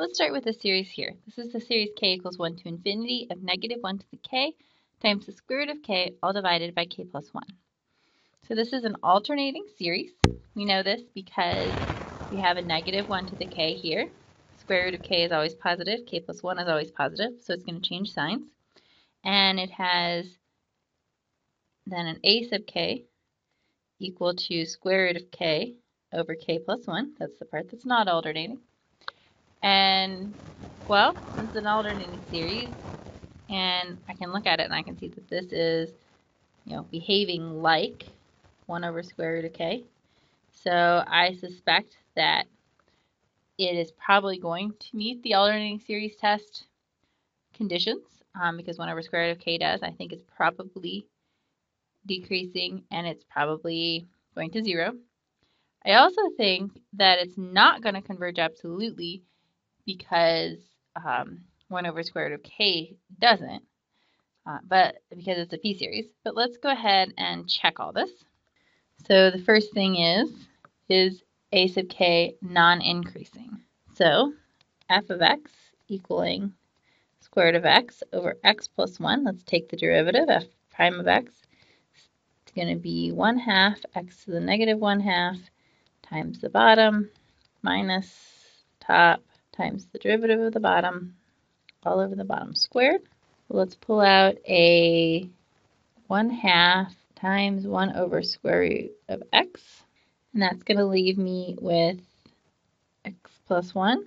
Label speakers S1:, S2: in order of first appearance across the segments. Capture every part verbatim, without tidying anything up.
S1: Let's start with the series here. This is the series k equals one to infinity of negative one to the k times the square root of k all divided by k plus one. So this is an alternating series. We know this because we have a negative one to the k here. Square root of k is always positive. K plus one is always positive, so it's going to change signs. And it has then an a sub k equal to square root of k over k plus one. That's the part that's not alternating. And, well, this is an alternating series, and I can look at it and I can see that this is, you know, behaving like one over square root of k. So I suspect that it is probably going to meet the alternating series test conditions, um, because one over square root of k does. I think it's probably decreasing, and it's probably going to zero. I also think that it's not going to converge absolutely, because um, one over square root of k doesn't, uh, but because it's a p-series. But let's go ahead and check all this. So the first thing is, is a sub k non-increasing? So f of x equaling square root of x over x plus one. Let's take the derivative. F prime of x is going to be one half x to the negative one half times the bottom minus top times the derivative of the bottom, all over the bottom squared. Let's pull out a one half times one over square root of x, and that's going to leave me with x plus one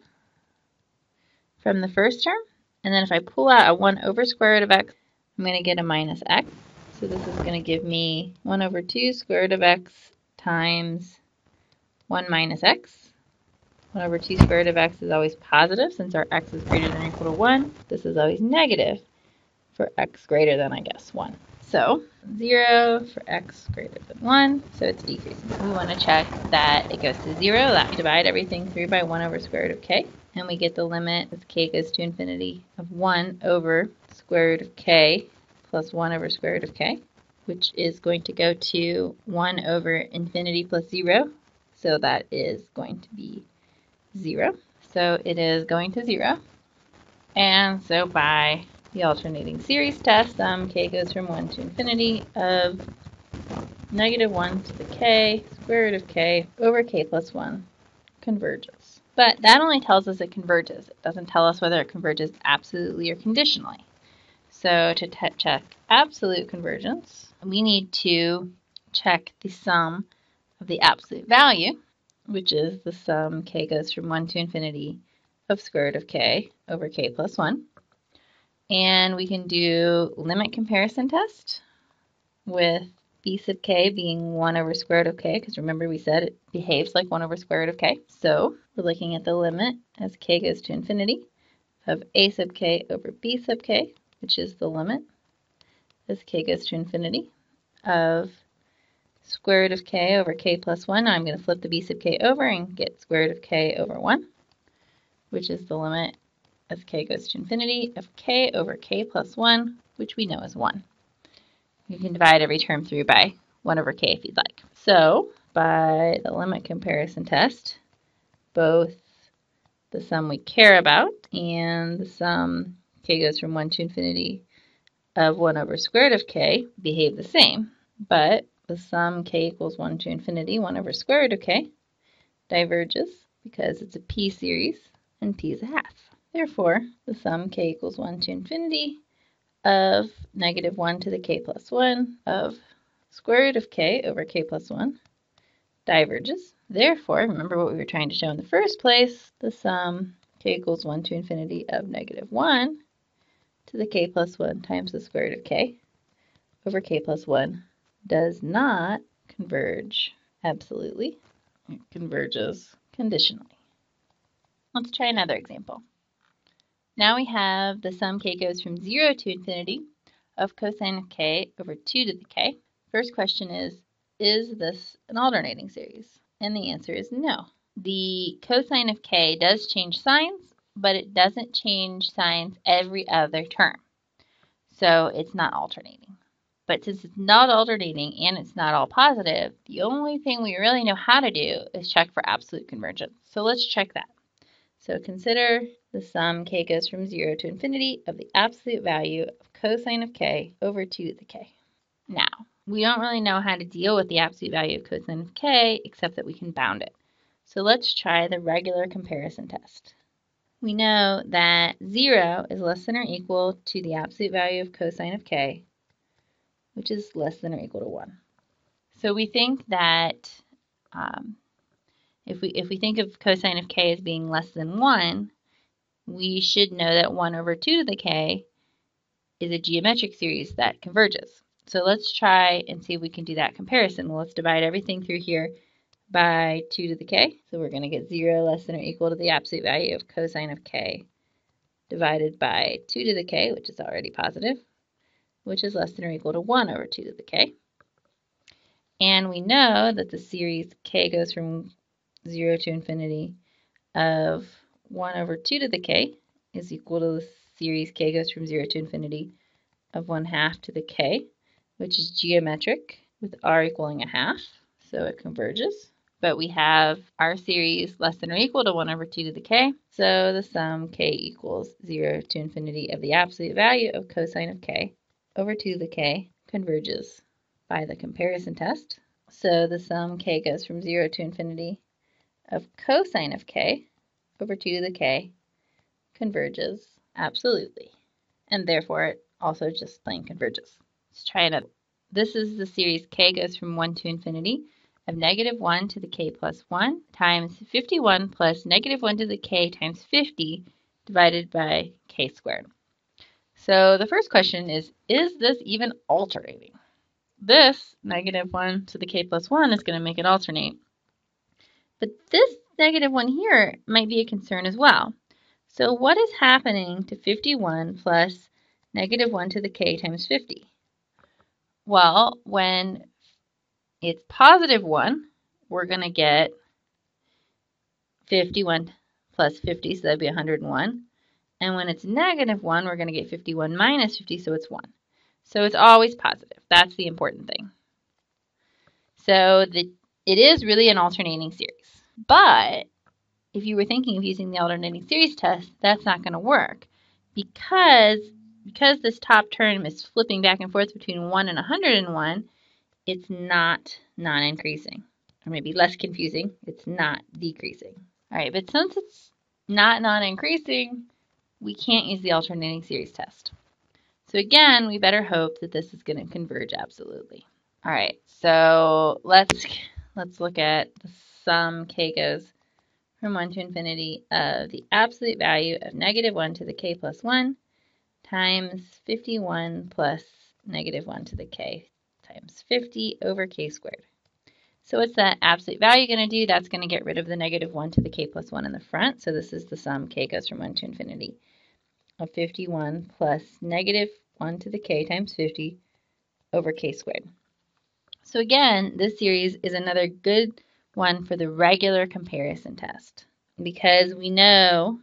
S1: from the first term. And then if I pull out a one over square root of x, I'm going to get a minus x. So this is going to give me one over two square root of x times one minus x. one over two square root of x is always positive since our x is greater than or equal to one. This is always negative for x greater than, I guess, one. So zero for x greater than one, so it's decreasing. We want to check that it goes to zero. That we divide everything through by one over square root of k, and we get the limit as k goes to infinity of one over square root of k plus one over square root of k, which is going to go to one over infinity plus zero, so that is going to be zero. So it is going to zero. And so by the alternating series test, um, k goes from one to infinity of negative one to the k, square root of k over k plus one converges. But that only tells us it converges. It doesn't tell us whether it converges absolutely or conditionally. So to check absolute convergence, we need to check the sum of the absolute value, which is the sum k goes from one to infinity of square root of k over k plus one. And we can do limit comparison test with b sub k being one over square root of k, because remember we said it behaves like one over square root of k. So we're looking at the limit as k goes to infinity of a sub k over b sub k, which is the limit as k goes to infinity of square root of k over k plus one. Now I'm going to flip the b sub k over and get square root of k over one, which is the limit as k goes to infinity of k over k plus one, which we know is one. You can divide every term through by one over k if you'd like. So by the limit comparison test, both the sum we care about and the sum k goes from one to infinity of one over square root of k behave the same, but the sum k equals one to infinity, one over square root of k, diverges because it's a p-series and p is a half. Therefore, the sum k equals one to infinity of negative one to the k plus one of square root of k over k plus one diverges. Therefore, remember what we were trying to show in the first place, the sum k equals one to infinity of negative one to the k plus one times the square root of k over k plus one does not converge absolutely. It converges conditionally. Let's try another example. Now we have the sum k goes from zero to infinity of cosine of k over two to the k. First question is, is this an alternating series? And the answer is no. The cosine of k does change signs, but it doesn't change signs every other term. So it's not alternating. But since it's not alternating and it's not all positive, the only thing we really know how to do is check for absolute convergence. So let's check that. So consider the sum k goes from zero to infinity of the absolute value of cosine of k over two to the k. Now, we don't really know how to deal with the absolute value of cosine of k except that we can bound it. So let's try the regular comparison test. We know that zero is less than or equal to the absolute value of cosine of k, which is less than or equal to one. So we think that um, if we if we think of cosine of k as being less than one, we should know that one over two to the k is a geometric series that converges. So let's try and see if we can do that comparison. Well, let's divide everything through here by two to the k. So we're going to get zero less than or equal to the absolute value of cosine of k divided by two to the k, which is already positive, which is less than or equal to one over two to the k. And we know that the series k goes from zero to infinity of one over two to the k is equal to the series k goes from zero to infinity of one half to the k, which is geometric with r equaling a half, so it converges. But we have our series less than or equal to one over two to the k, so the sum k equals zero to infinity of the absolute value of cosine of k over two to the k converges by the comparison test. So the sum k goes from zero to infinity of cosine of k over two to the k converges absolutely, and therefore it also just plain converges. Let's try another. This is the series k goes from one to infinity of negative one to the k plus one times fifty-one plus negative one to the k times fifty divided by k squared. So the first question is, is this even alternating? This negative one to the k plus one is going to make it alternate. But this negative one here might be a concern as well. So what is happening to fifty-one plus negative one to the k times fifty? Well, when it's positive one, we're going to get fifty-one plus fifty, so that'd be one hundred one. And when it's negative one, we're going to get fifty-one minus fifty, so it's one. So it's always positive. That's the important thing. So the, it is really an alternating series. But if you were thinking of using the alternating series test, that's not going to work because, because this top term is flipping back and forth between one and one hundred one, it's not non-increasing. Or maybe less confusing, it's not decreasing. All right, but since it's not non-increasing, we can't use the alternating series test. So again, we better hope that this is going to converge absolutely. All right, so let's let's look at the sum k goes from one to infinity of the absolute value of negative one to the k plus one times fifty-one plus negative one to the k times fifty over k squared. So what's that absolute value going to do? That's going to get rid of the negative one to the k plus one in the front. So this is the sum k goes from one to infinity of fifty-one plus negative one to the k times fifty over k squared. So again, this series is another good one for the regular comparison test because we know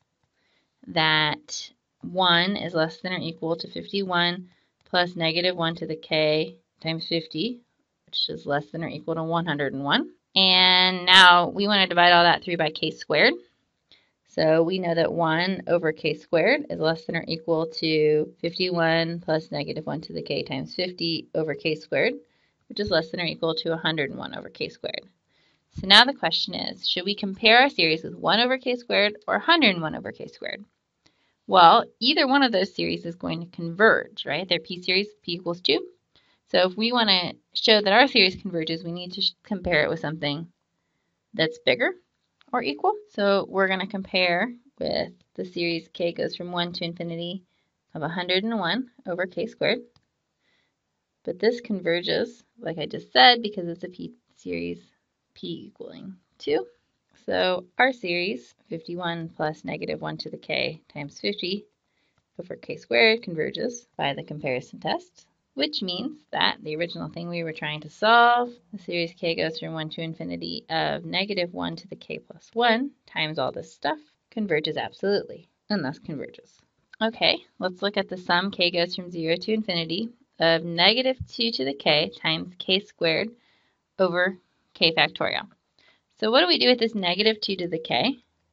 S1: that one is less than or equal to fifty-one plus negative one to the k times fifty, which is less than or equal to one hundred one. And now we want to divide all that through by k squared. So we know that one over k squared is less than or equal to fifty-one plus negative one to the k times fifty over k squared, which is less than or equal to one hundred one over k squared. So now the question is, should we compare our series with one over k squared or one hundred one over k squared? Well, either one of those series is going to converge, right? They're p series, p equals two. So if we want to show that our series converges, we need to compare it with something that's bigger or equal. So we're going to compare with the series k goes from one to infinity of one hundred one over k squared. But this converges, like I just said, because it's a p series, p equaling two. So our series, fifty-one plus negative one to the k times fifty over k squared, converges by the comparison test, which means that the original thing we were trying to solve, the series k goes from one to infinity of negative one to the k plus one times all this stuff, converges absolutely, and thus converges. Okay, let's look at the sum k goes from zero to infinity of negative two to the k times k squared over k factorial. So what do we do with this negative two to the k?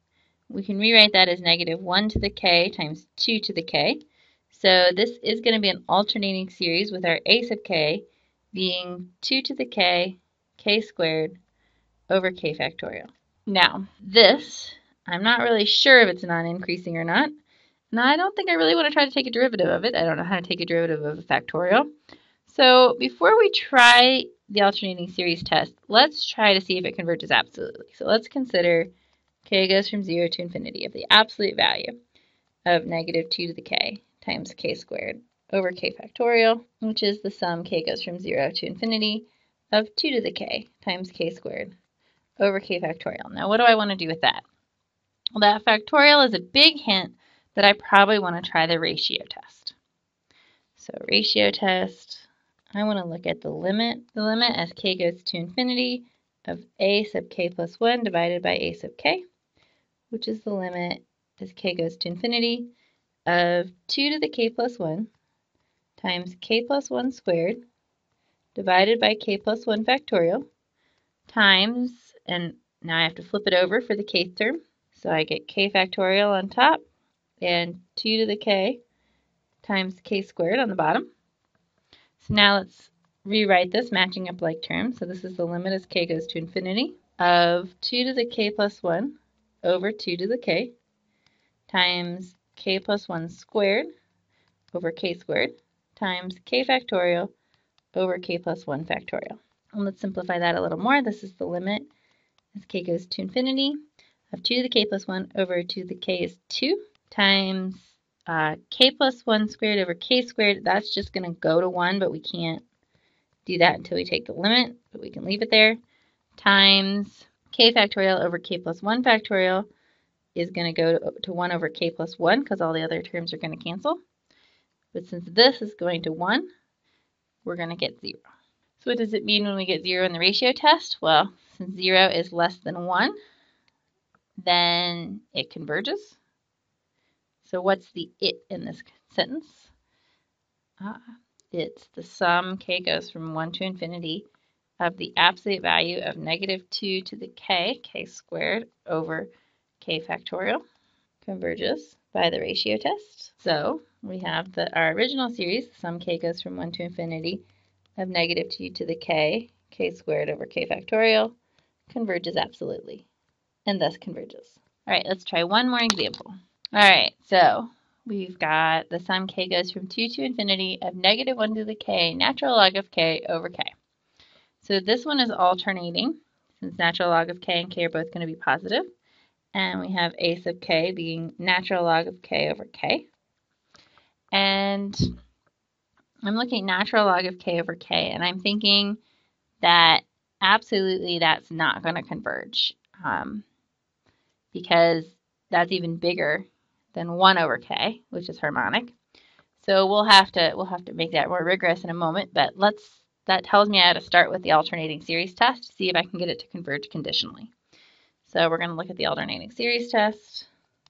S1: we can rewrite that as negative one to the k times two to the k. So this is going to be an alternating series with our a sub k being two to the k, k squared over k factorial. Now, this, I'm not really sure if it's non-increasing or not. Now, I don't think I really want to try to take a derivative of it. I don't know how to take a derivative of a factorial. So before we try the alternating series test, let's try to see if it converges absolutely. So let's consider k goes from zero to infinity of the absolute value of negative two to the k times k squared over k factorial, which is the sum k goes from zero to infinity of two to the k times k squared over k factorial. Now, what do I want to do with that? Well, that factorial is a big hint that I probably want to try the ratio test. So ratio test, I want to look at the limit. The limit as k goes to infinity of a sub k plus one divided by a sub k, which is the limit as k goes to infinity of two to the k plus one times k plus one squared divided by k plus one factorial times, and now I have to flip it over for the kth term, so I get k factorial on top and two to the k times k squared on the bottom. So now let's rewrite this matching up like terms. So this is the limit as k goes to infinity of two to the k plus one over two to the k times k plus one squared over k squared times k factorial over k plus one factorial. And let's simplify that a little more. This is the limit as k goes to infinity of two to the k plus one over two to the k is two times uh, k plus one squared over k squared. That's just going to go to one, but we can't do that until we take the limit, but we can leave it there, times k factorial over k plus one factorial is going to go to, to one over k plus one because all the other terms are going to cancel. But since this is going to one, we're going to get zero. So what does it mean when we get zero in the ratio test? Well, since zero is less than one, then it converges. So what's the it in this sentence? Uh, it's the sum k goes from one to infinity of the absolute value of negative two to the k, k squared over k factorial, converges by the ratio test. So we have the, our original series, the sum k goes from one to infinity of negative two to the k, k squared over k factorial, converges absolutely, and thus converges. All right, let's try one more example. All right, so we've got the sum k goes from two to infinity of negative one to the k, natural log of k over k. So this one is alternating, since natural log of k and k are both going to be positive. And we have a sub k being natural log of k over k. And I'm looking at natural log of k over k, and I'm thinking that absolutely that's not going to converge um, because that's even bigger than one over k, which is harmonic. So we'll have to we'll have to make that more rigorous in a moment, but let's that tells me I have to start with the alternating series test to see if I can get it to converge conditionally. So we're going to look at the alternating series test,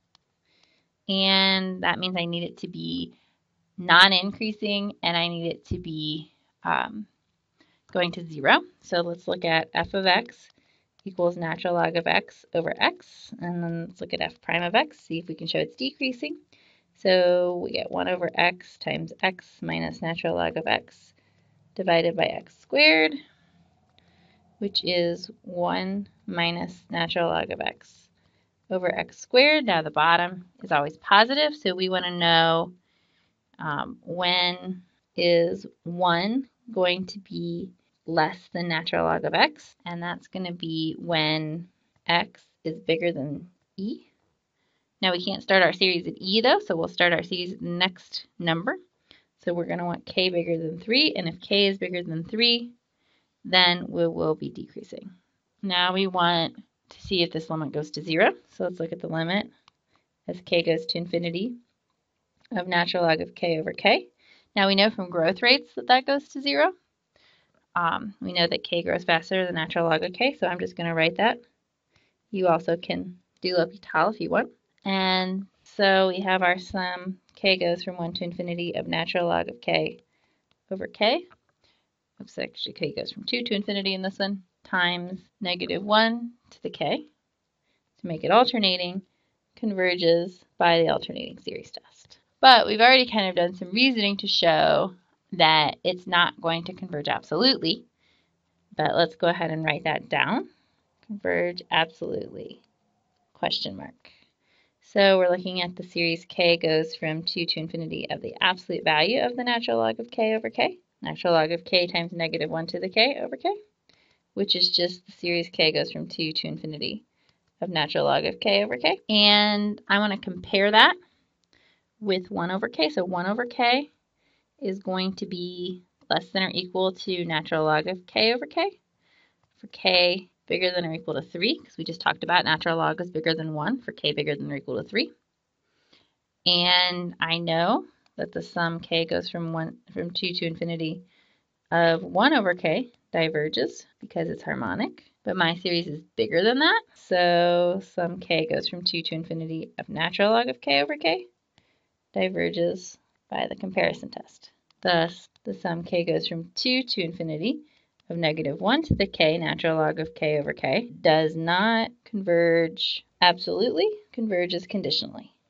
S1: and that means I need it to be non-increasing and I need it to be um, going to zero. So let's look at f of x equals natural log of x over x, and then let's look at f prime of x, see if we can show it's decreasing. So we get one over x times x minus natural log of x divided by x squared, which is one minus natural log of x over x squared. Now the bottom is always positive, so we want to know um, when is one going to be less than natural log of x, and that's going to be when x is bigger than e. Now we can't start our series at e though, so we'll start our series at the next number. So we're going to want k bigger than three, and if k is bigger than three, then we will be decreasing. Now we want to see if this limit goes to zero. So let's look at the limit as k goes to infinity of natural log of k over k. Now we know from growth rates that that goes to zero. Um, we know that k grows faster than natural log of k, so I'm just going to write that. You also can do L'Hopital if you want. And so we have our sum, k goes from one to infinity of natural log of k over k. Oops, actually k goes from two to infinity in this one, times negative one to the k. To make it alternating, converges by the alternating series test. But we've already kind of done some reasoning to show that it's not going to converge absolutely. But let's go ahead and write that down. Converge absolutely, question mark. So we're looking at the series k goes from two to infinity of the absolute value of the natural log of k over k. Natural log of k times negative one to the k over k, which is just the series k goes from two to infinity of natural log of k over k. And I want to compare that with one over k. So one over k is going to be less than or equal to natural log of k over k. For k bigger than or equal to three, because we just talked about natural log is bigger than one for k bigger than or equal to three. And I know that the sum k goes from one from two to infinity of one over k diverges because it's harmonic. But my series is bigger than that, so sum k goes from two to infinity of natural log of k over k diverges by the comparison test. Thus, the sum k goes from two to infinity of negative one to the k natural log of k over k does not converge absolutely, converges conditionally.